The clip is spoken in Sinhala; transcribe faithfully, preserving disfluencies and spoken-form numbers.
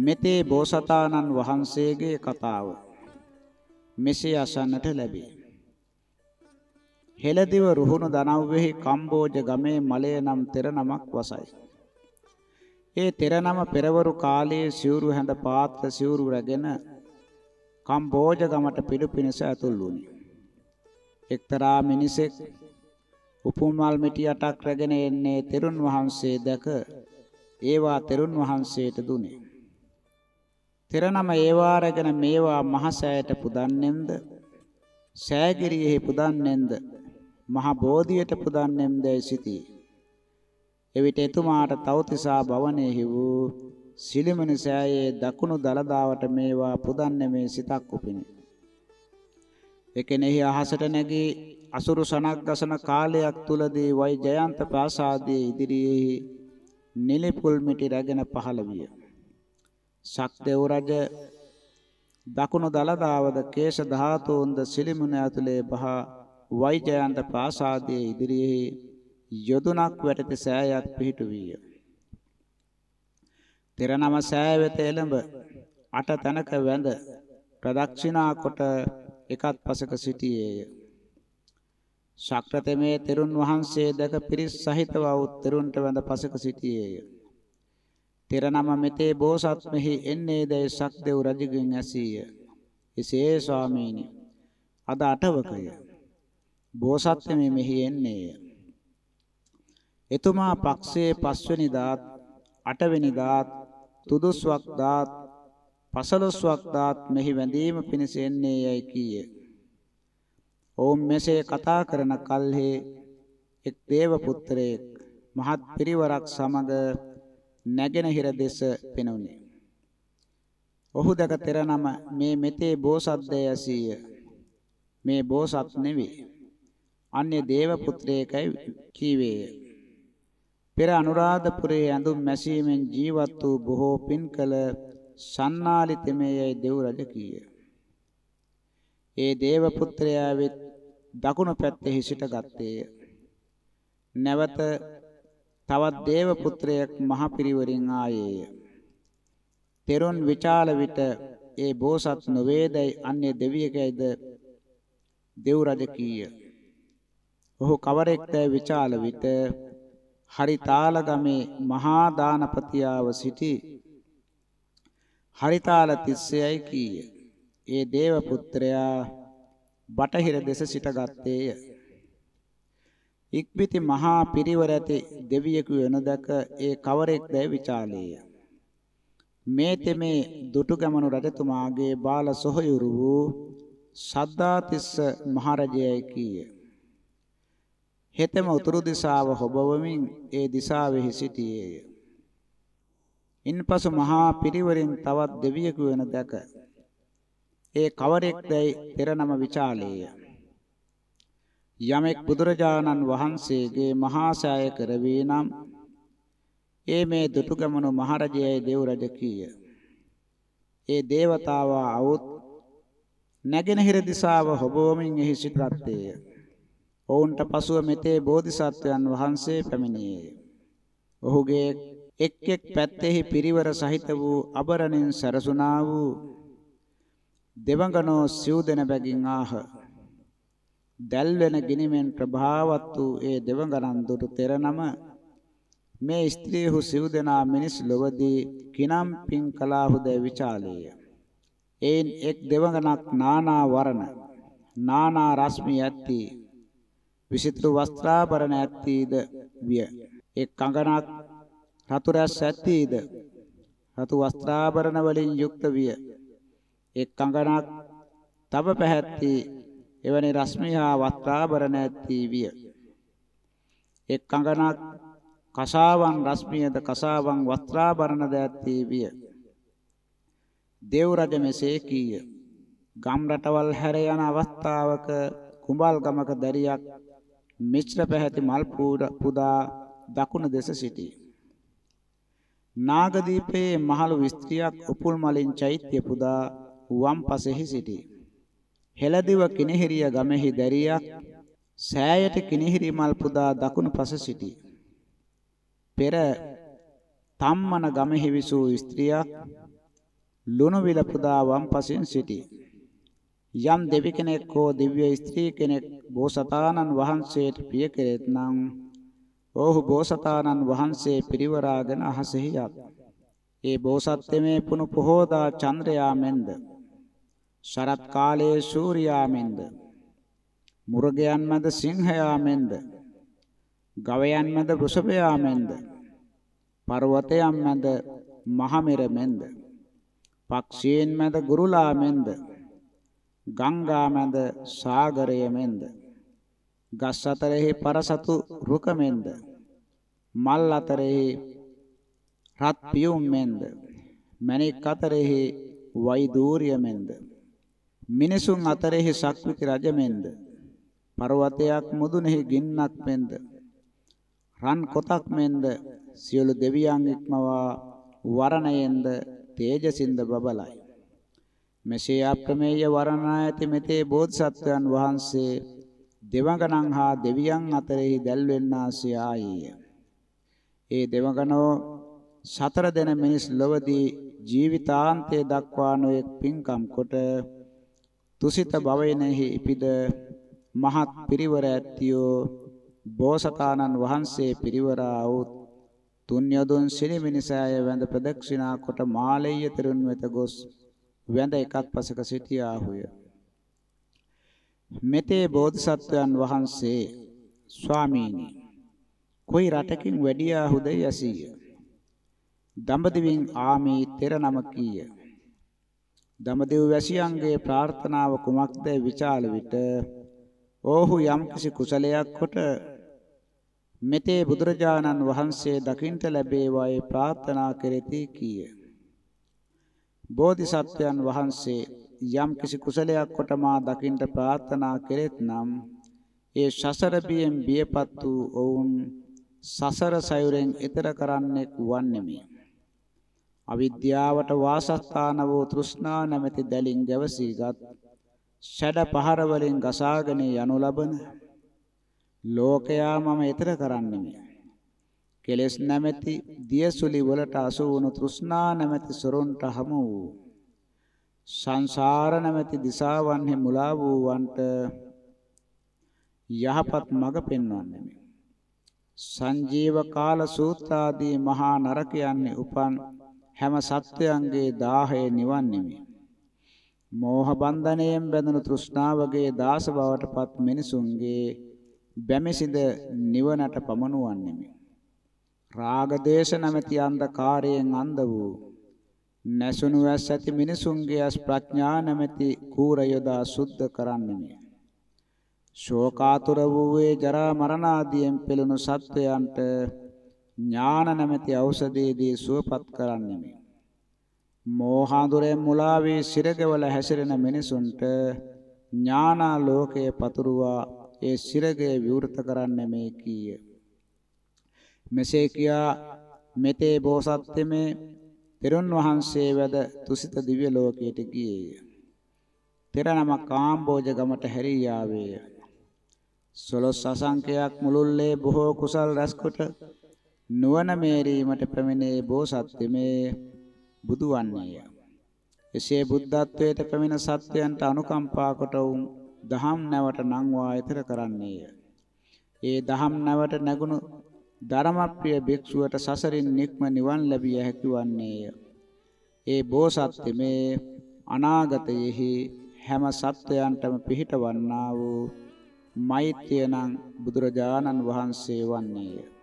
මෙතේ බෝසතාණන් වහන්සේගේ කතාව මෙසේ අසන්නට ලැබේ. හෙළදිව රුහුණු දනව්වෙහි කම්බෝජ ගමේ මලය නම් තෙර නමක් වසයි. ඒ තෙර නම පෙරවරු කාලයේ සිවුරු හැඳ පාත්‍ර සිවුරු රැගෙන කම්බෝජ ගමට පිඩු පිණිස ඇතුල් වුණි. එක්තරා මිනිසෙක් උපුල් මල් මිටි අටක් රැගෙන එන්නේ තෙරුන් වහන්සේ දැක ඒවා තෙරුන් වහන්සේට දුන්නේ. තෙර නම ඒවා රැගෙන මේවා මහ සෑයට පුදන්නෙම්ද, සෑගිරියෙහි පුදන්නෙම්ද, මහ බෝධියට පුදන්නෙම්දයි සිටී. එවිට එතුමාට තවතිසා භවනයේහි වූ සිලිමනි සෑයේ දකුණු දළදාවට මේවා පුදන්නෙමේ සිතක් උපිනි. එකෙනෙහි අහසට නැගී අසුරු සනක් ගසන කාලයක් තුලදී වයි ජයන්ත ප්‍රාසාදයේ ඉදිරියේ නිලිපුල් මිටි රැගෙන පහළ විය. ශක්දේව රජ දකුණු දළදාවද කේශ ධාතුන්ද සිලිමුණ ඇතුලේ බහ වයි ජයන්ත ප්‍රාසාදයේ ඉදිරියේ යොදුනක් වැටති සෑයක් පිහිටු විය. තෙර නම සෑය වෙත එළඹ අට තැනක වැඳ ප්‍රදක්ෂිනා කොට එකත් පසක සිටියේය. ශක්‍රතමේ තෙරුන් වහන්සේ දැක පිරිස් සහිතව උත්තරුන්ට වැඳ පසක සිටියේය. තෙර නම මෙතේ බෝසත් මෙහි එන්නේ දැයි ශක්දේව රජුගෙන් ඇසීය. එසේ ස්වාමීනි, අද අටවකය. බෝසත් මෙහි එන්නේය. එතුමා පක්ෂයේ පස්වෙනි දාත්, අටවෙනි දාත්, තුදුස්වක් දාත්, පසළොස්වක් දාත් මෙහි වැඳීම පිණිස එන්නේ යයි කීය. ඔවුන් මෙසේ කතා කරන කල්හි එක් දේව පුත්‍රයෙක් මහත් පිරිවරක් සමග නැගෙනහිර දෙස පෙනුනේ. ඔහු දැක තෙර නම මේ මෙතේ බෝසත්දය ඇසීය. මේ බෝසත් නෙවේ, අන්‍ය දේව පුත්‍රයෙක්යි කීවේය. පෙර අනුරාධපුරයේ ඇඳුම් මැසීමෙන් ජීවත් වූ බොහෝ පින් කළ සන්නාලිතමේයයි දෙව් රජ කීය. ඒ දේව පුත්‍රයා වෙත් දකුණු පැත්තේ සිට ගත්තේය. නැවත තවත් දේව පුත්‍රයෙක් මහ පිරිවරින් ආයේය. තෙරුන් විචාල විට ඒ බෝසත් නොවේදයි අන්‍ය දෙවියෙක්යිද දෙව් රජ කීය. ඔහු කවරෙක්ද විචාල විට හරිතාල ගමේ මහා දානපතියාව සිටි හරිතාල තිස්සයයි කීය. ඒ දේව පුත්‍රයා බටහිර දෙස සිට ගත්තේය. ඉක්බිති මහා පිරිවර ඇති දෙවියෙකු වෙන දැක ඒ කවරෙක්ද විචාලේය. මේ තෙමේ දුටුගැමුණු රජතුමාගේ බාල සොහොයුරු වූ සද්ධාතිස්ස මහරජයයි කීය. හෙතෙම උතුරු දිසාව හොබවමින් ඒ දිසාවෙහි සිටියේය. ඉන්පසු මහා පිරිවරින් තවත් දෙවියෙකු වෙන දැක ඒ කවරෙක්දයි පෙර නම විචාලේය. යමෙක් බුදුරජාණන් වහන්සේගේ මහා සෑය කරවේ නම් ඒ මේ දුටුගැමුණු මහරජයයි දෙව් රජ කීය. ඒ දේවතාවා අවුත් නැගෙනහිර දිසාව හොබවමින් එහි සිටත්තේය. ඔවුන්ට පසුව මෙතේ බෝධිසත්වයන් වහන්සේ පැමිණියේය. ඔහුගේ එක් එක් පැත්තෙහි පිරිවර සහිත වූ අබරණින් සරසුනා වූ දෙවඟනෝ සිව් දෙන බැගින් ආහ. දැල්වෙන ගිනිමෙන් ප්‍රභාවත් වූ ඒ දෙවඟනන් දුටු තෙර නම මේ ස්ත්‍රීහු සිව් දෙනා මිනිස් ලොවදී කිනම් පින් කලාහුද විචාලේය. එයින් එක් දෙවඟනක් නානා වරණ නානා රශ්මි ඇත්ති විචිත්‍ර වස්ත්‍රාභරණ ඇත්තීද විය. එක් කඟනක් රතු රැස් ඇත්තීද රතු වස්ත්‍රාභරණ වලින් යුක්ත විය. එක් කඟනක් තබ පැහැත්ති එවැනි රශ්මි හා වස්ත්‍රාභරණ ඇත්තී විය. එක් කඟනක් කසාවන් රශ්මියද කසාවන් වස්ත්‍රාභරණද ඇත්තී විය. දෙව් රජ මෙසේ කීය. ගම් රටවල් හැර යන අවස්ථාවක කුඹල් ගමක දැරියක් මිශ්‍ර පැහැති මල් පුදා දකුණ දෙස සිටී. නාගදීපයේ මහලු ස්ත්‍රියක් උපුල් මලින් චෛත්‍ය පුදා වම් පසෙහි සිටී. හෙළදිව කිනිහිරිය ගමෙහි දැරියක් සෑයට කිනිහිරි මල් පුදා දකුණු පස සිටී. පෙර තම්මන ගමෙහි විසූ ස්ත්‍රියක් ලුණු විල පුදා වම්පසින් සිටි. යම් දෙවි කෙනෙක් හෝ දිව්‍ය ස්ත්‍රී කෙනෙක් බෝසතාණන් වහන්සේට ප්‍රිය කෙරෙත් නම් ඔහු බෝසතාණන් වහන්සේ පිරිවරාගෙන අහසෙහි යත්. ඒ බෝසත්ත්වයේ පුණු පොහෝදා චන්ද්‍රයා මෙන්ද ශරත් කාලයේ සූර්යයා මෙන්ද මුර්ගයන් මැද සිංහයා මෙන්ද ගවයන් මැද වෘෂභයා මෙන්ද පර්වතයන් මැද මහමෙර මෙන්ද පක්ෂීන් මැද ගුරුලා මෙන්ද ගංගා මැද සාගරය මෙන්ද ගස් අතරෙහි පරසතු රුක මෙන්ද මල් අතරෙහි රත් පියුම් මෙන්ද මණික් අතරෙහි වෛදූර්ය මෙන්ද මිනිසුන් අතරෙහි සක්විති රජ මෙන්ද පර්වතයක් මුදුනේහි ගින්නක් මෙන්ද රන් කොතක් මෙන්ද සියලු දෙවියන් ඉක්මවා වරණයෙන්ද තේජසින්ද බබලයි. මෙසේ අප්‍රමේය වරණා ඇති මෙතේ බෝධිසත්වයන් වහන්සේ දෙවඟනන් හා දෙවියන් අතරෙහි දැල්වෙන්නාසේ ආයේය. ඒ දෙවඟනෝ සතර දෙන මිනිස් ලොවදී ජීවිතාන්තය දක්වා නොයෙක් පින්කම් කොට තුසිත භවයෙහි ඉපිද මහත් පිරිවර ඇත්තියෝ බෝසතාණන් වහන්සේ පිරිවරා වූ තුන් යොදුන් සිරි මිනිසාය වැඳ ප්‍රදක්ෂිනා කොට මාලෙය තෙරුන් වෙත ගොස් වැඳ එකක් පසක සිටියාහුය. මෙතේ බෝධිසත්වයන් වහන්සේ ස්වාමීනි කොයි රටකින් වැඩියාහුද යසීය. දඹදිවින් ආමී තෙර නම කීය. දඹදිව වැසියන්ගේ ප්‍රාර්ථනාව කුමක්ද විචාල විට ඔහු යම් කිසි කුසලයක් කොට මෙතේ බුදුරජාණන් වහන්සේ දකින්ට ලැබේවායි ප්‍රාර්ථනා කෙරෙති කීය. බෝධිසත්වයන් වහන්සේ යම් කිසි කුසලයක් කොට මා දකින්ට ප්‍රාර්ථනා කෙරෙත් නම් ඒ සසර බියෙන් බියපත් වූ ඔවුන් සසර සයුරෙන් එතර කරන්නෙක් වන්නෙමි. අවිද්‍යාවට වාසස්ථාන වූ තෘෂ්ණා නැමැති දැලින් ගැවසීගත් ෂඩ පහර වලින් ගසාගෙන යනු ලබන ලෝකයා මම එතර කරන්නෙමි. කෙලෙස් නැමැති දියසුලි වලට අසු වුණු තෘෂ්ණා නැමැති සොරුන්ට හමු වූ සංසාර නැමැති දිසාවන්හි මුලා වූවන්ට යහපත් මඟ පෙන්වන්නෙමි. සංජීව කාල සූත්‍රාදී මහා නරකයන්හි උපන් හැම සත්වයන්ගේ දාහය නිවන්නෙමි. මෝහ බන්ධනයෙන් බැඳුණු තෘෂ්ණාවගේ දාස බවට පත් මිනිසුන්ගේ බැමිසිඳ නිවනට පමනුවන්නෙමි. රාග දේශ නැමැති අන්ධකාරයෙන් අන්ධ වූ නැසුණු ඇස් ඇති මිනිසුන්ගේ ඇස් ප්‍රඥා නැමැති කූර යොදා සුද්ධ කරන්නෙමි. ශෝකාතුර වූයේ ජරා මරණ ආදියෙන් පෙළුණු සත්වයන්ට ඥාන නැමැති ඖෂධයේදී සුවපත් කරන්නෙමි. මෝහාඳුරෙන් මුලා වී සිරගවල හැසිරෙන මිනිසුන්ට ඥානා ලෝකයේ පතුරුවා ඒ සිරගේ විවෘත කරන්නේ මේ කීය. මෙසේ කියා මෙතේ බෝසත්ත්වමේ තෙරුන් වහන්සේ වැද තුසිත දිව්‍ය ලෝකයට ගියේය. තෙර නම කාම්බෝජ ගමට හැරී යාවේය. සොළොස් අසංඛ්‍යයක් මුළුල්ලේ බොහෝ කුසල් රැස්කොට නුවණ මේරීමට පැමිණේ බෝසත්ත්වමේ බුදු වන්නේය. එසේ බුද්ධත්වයට පැමිණ සත්වයන්ට අනුකම්පා කොට වුන් දහම් නැවට නංවා ඊතර කරන්නේය. ඒ දහම් නැවට නැගුණු ධර්මප්‍රිය භික්ෂුවට සසරින් නික්ම නිවන් ලැබිය හැකි වන්නේය. ඒ බෝසත්ත්වමේ අනාගතයෙහි හැම සත්වයන්ටම පිහිටවන්නා වූ මෛත්‍රිය නම් බුදුරජාණන් වහන්සේ වන්නේය.